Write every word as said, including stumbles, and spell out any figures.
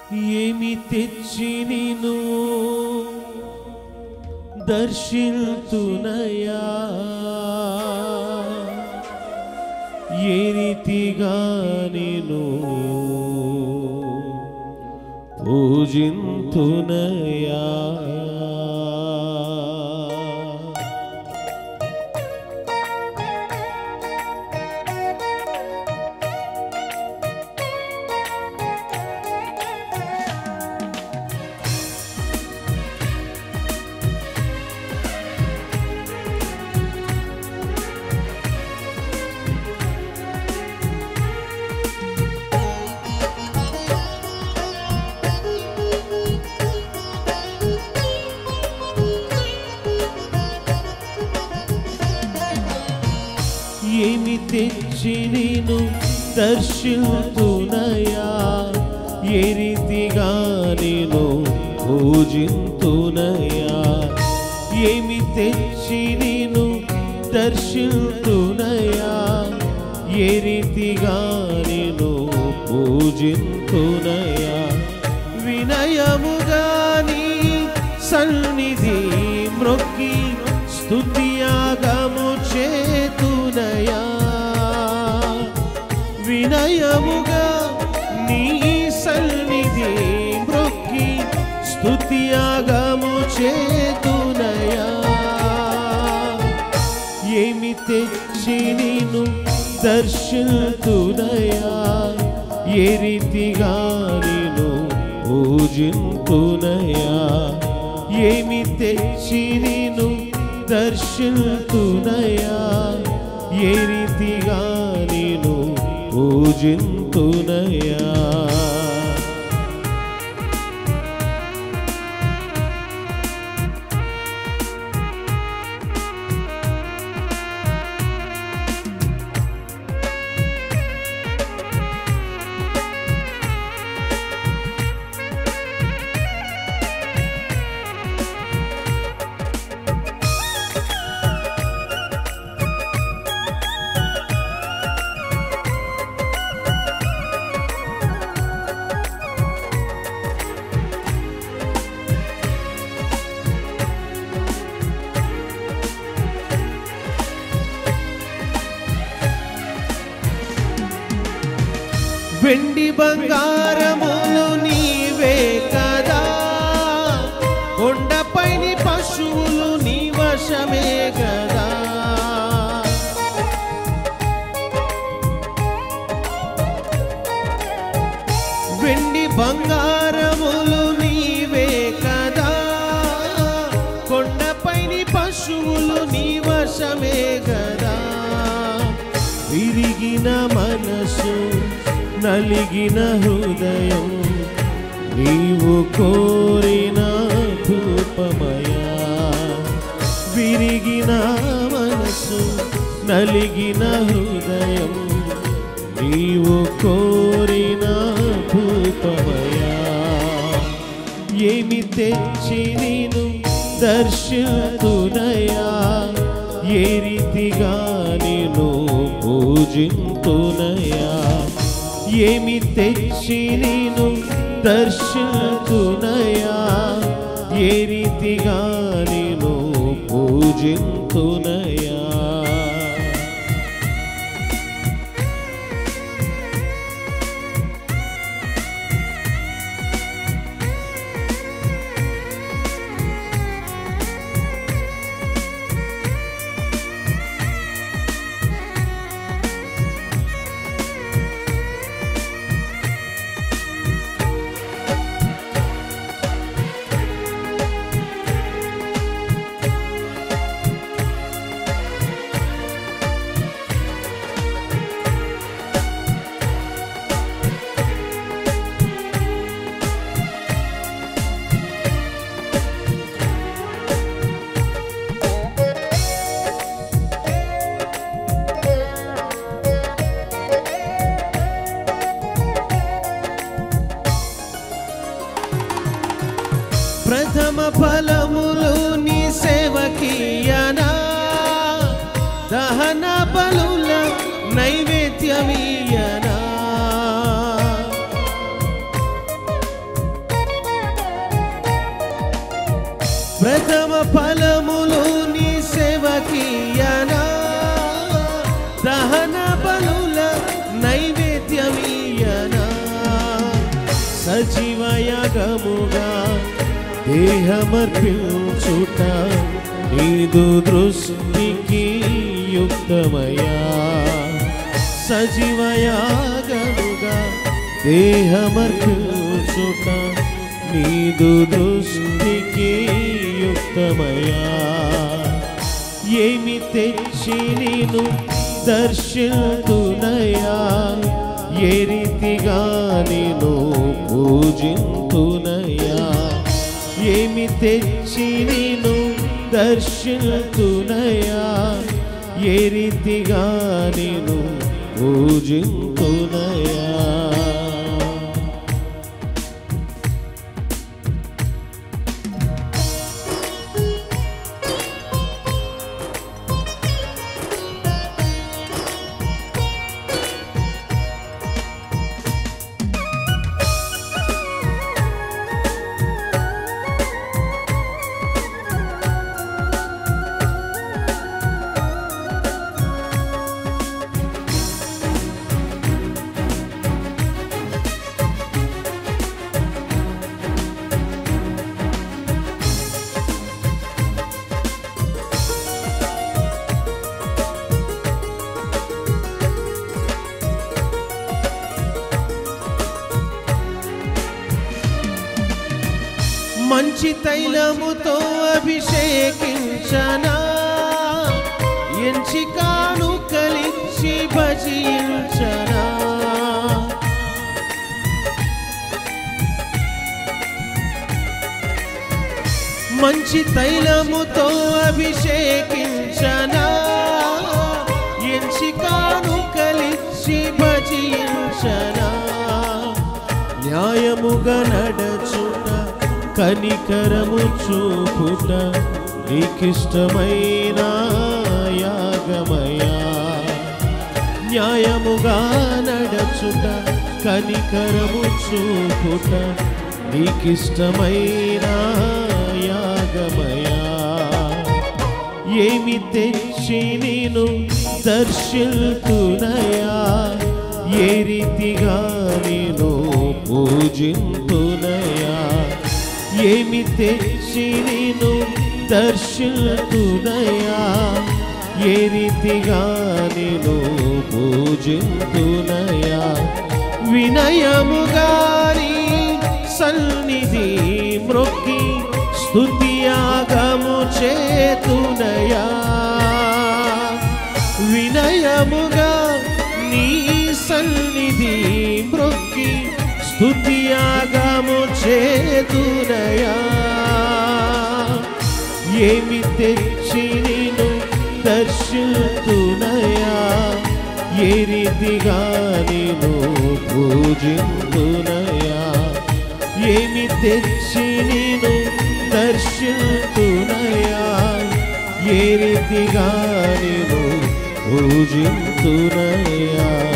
ఏమి తెచ్చి నిన్ను దర్శింతునయా ఏ రీతిగా నిన్ను పూజింతునయా ఏమి తెచ్చి నిన్ను దర్శింతునయా ఏ రీతిగా నిన్ను పూజింతునయా ఏమి తెచ్చి నిన్ను దర్శింతునయా ఏ రీతిగా నిన్ను పూజింతునయా వినయముగా నీ సన్నిధి మ్రొక్కి స్తుతియాగము చేతునయా వినయముగా నీ సన్నిధి మ్రొక్కి స్తుతియాగము చేతునయా ఏమి తెచ్చి నిన్ను దర్శింతునయా ఏ రీతిగా నిన్ను పూజింతునయా ఏమి తెచ్చి నిన్ను దర్శింతునయా ఏ రీతిగా నిన్ను పూజింతునయా వెండి బంగారములు నీవే కదా కొండపైని పశువులు నీ వశమే కదా వెండి బంగారములు నీవే కదా కొండపైని పశువులు నీ వశమే కదా విరిగిన మనసు నలిగిన హృదయం నీవు కోరిన ధూపమయా విరిగిన మనసు నలిగిన హృదయం నీవు కోరిన ధూపమయా ఏమి తెచ్చి నిన్ను దర్శింతునయా ఏ రీతిగా నిన్ను పూజింతునయా ఏమి తెచ్చి నిన్ను దర్శింతునయా ఏ రీతిగా నిన్ను పూజింతునయా ప్రథమ ఫలములు నీ సేవకీయనా దహన బలుల నైవేద్యమీయనా ప్రథమ ఫలములు నీ సేవకీయనా దహన బలుల నైవేద్యమీయనా సజీవయాగముగా దేహమర్పించుట నీదు దృష్టికి యుక్తమయా సజీవయాగముగా దేహమర్పించుట నీదు దృష్టికి యుక్తమయా ఏమి తెచ్చి నేను దర్శింతునయా ఏ రీతిగా నేను పూజింతునయా ఏమి తెచ్చి నేను దర్శింతునయా ఏ రీతిగా నేను పూజింతునయా మంచి తైలముతో అభిషేకించనా ఎంచి కానుకలిచ్చి భజించనా మంచి తైలముతో అభిషేకించనా ఎంచి కానుకలిచ్చి భజించనా న్యాయముగా నడచుట కనికరము చూపుట నీకిష్టమైన యాగమయా న్యాయముగా నడచుట కనికరము చూపుట నీకిష్టమైన యాగమయా ఏమి తెచ్చి నేను దర్శింతునయా ఏ రీతిగా నేను పూజింతునయా ఏమి తెచ్చి నేను దర్శింతునయా ఏ రీతిగా నేను పూజింతునయా వినయముగా నీ సన్నిధి మ్రొక్కి స్తుతియాగము చేతునయా వినయముగా నీ సన్నిధి మ్రొక్కి స్తుతియాగము చేతునయా ఏమి తెచ్చి నేను దర్శింతునయా ఏ రీతిగా నేను పూజింతునయా ఏమి తెచ్చి నేను దర్శింతునయా ఏ రీతిగా నేను పూజింతునయా